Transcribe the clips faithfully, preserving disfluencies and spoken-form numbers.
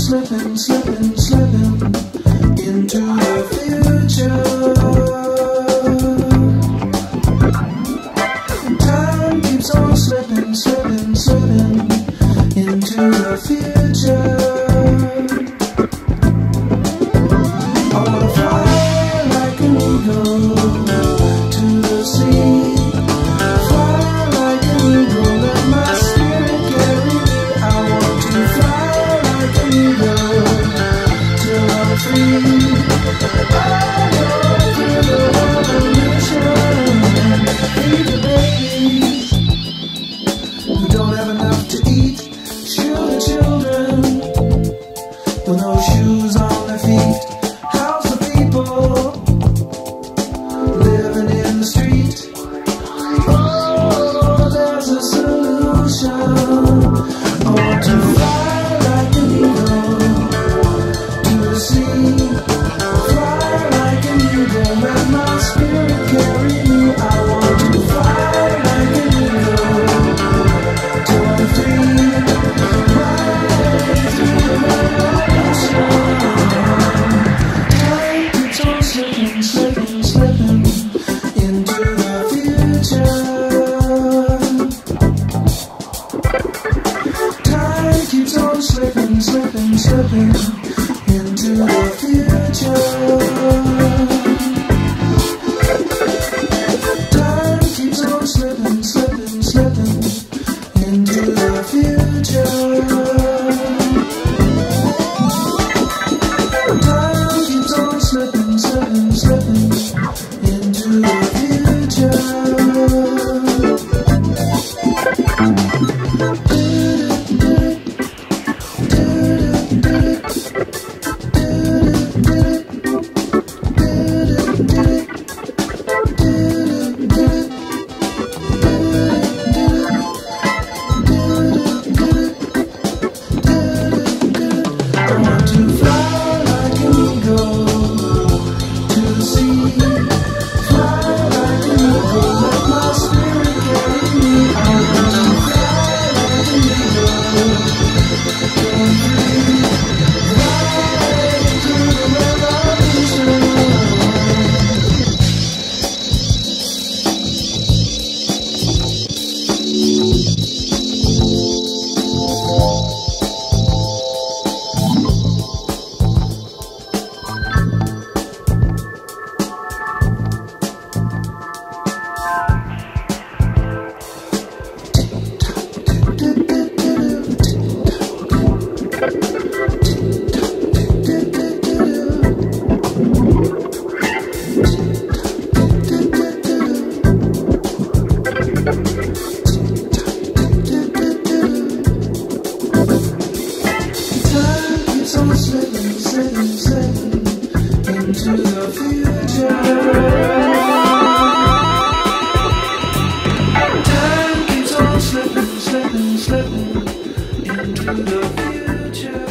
slipping, slipping, slipping into the future. Time keeps on slipping, slipping, slipping into the future. I wanna fly like an eagle to the sea. Fly like an eagle, let my spirit carry me. I want to fly like an eagle till I'm free. I go through the world of mission, feed the babies who don't have enough to eat. Shoot the children with no shoes on their feet. House the people living in the street. Oh, there's a solution. I want to fly like an eagle to the sea. Fly like an eagle, let my spirit carry me. I want to fly like an eagle till I'm free. Rise through the revolution. Time keeps on slipping, slipping, slipping into the future. Time keeps on slipping, slipping, slipping into the future. Time keeps on slipping, slipping, slipping into the future. Time keeps on slipping, slipping, slipping into the future. I want to fly like an eagle to the sea. Fly like an eagle, let my spirit carry me. I want to fly like an eagle till I'm free. Rise through the revolution. Time keeps on slipping, slipping, slipping into the future. Time keeps on slipping, slipping, slipping into the future.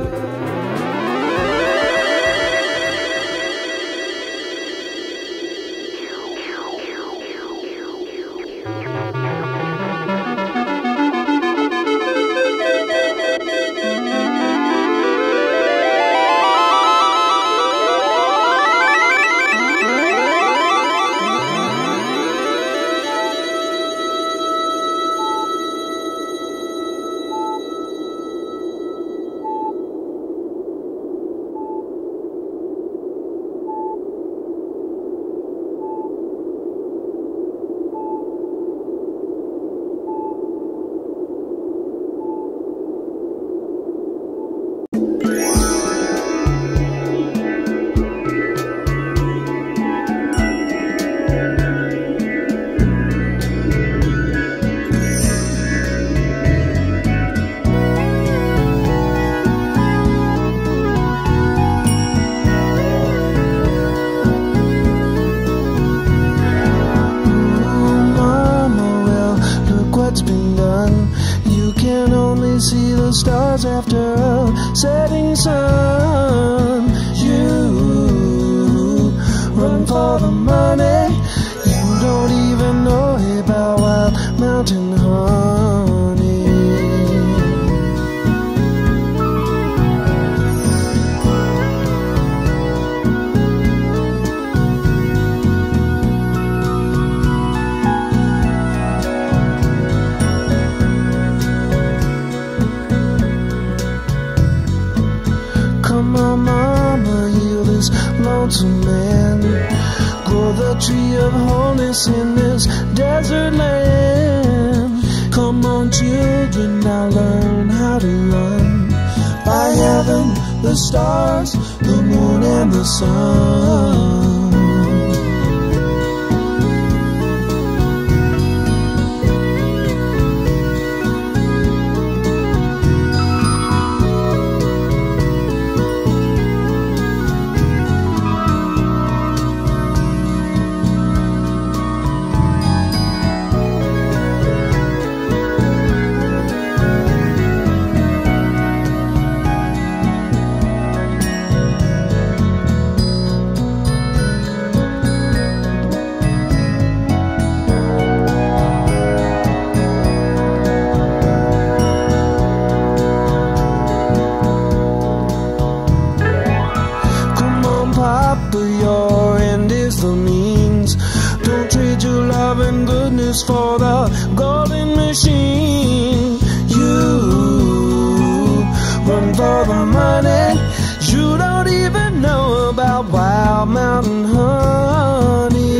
See the stars after a setting sun. You run for the money. You don't even know about wild mountain honey. lonesome man. Grow the tree of wholeness in this desert land. Come on children, now learn how to run by heaven, the stars, the moon and the sun. For the golden machine, you run for the money. You don't even know about wild mountain honey.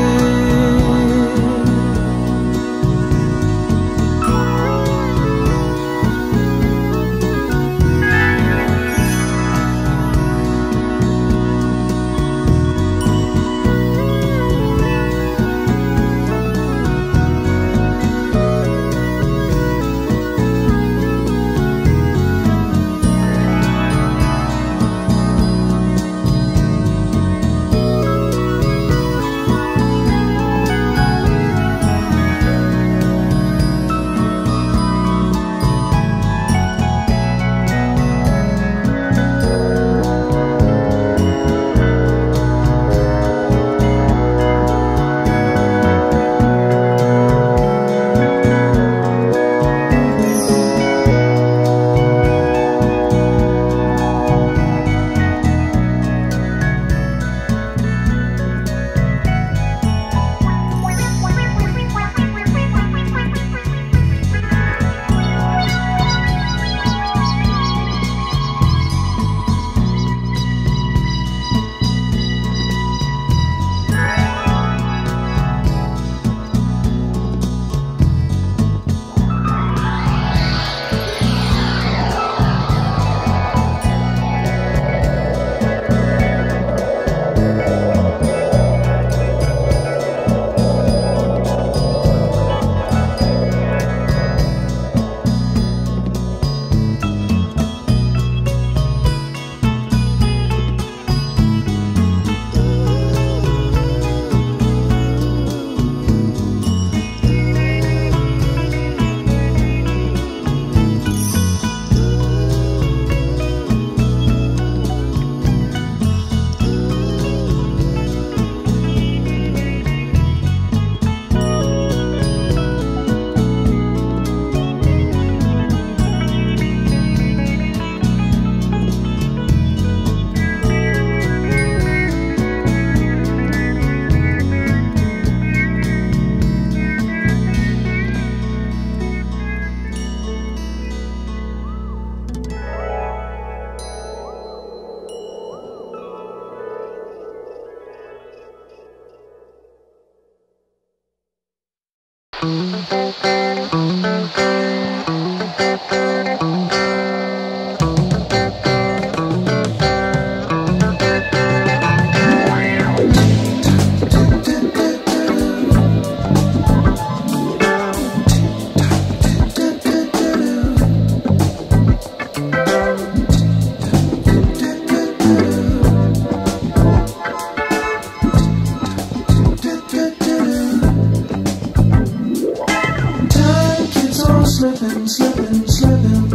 Slipping, slipping, slipping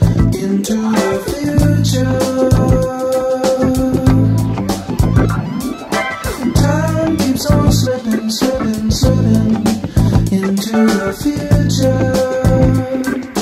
into the future. Time keeps on slipping, slipping, slipping into the future.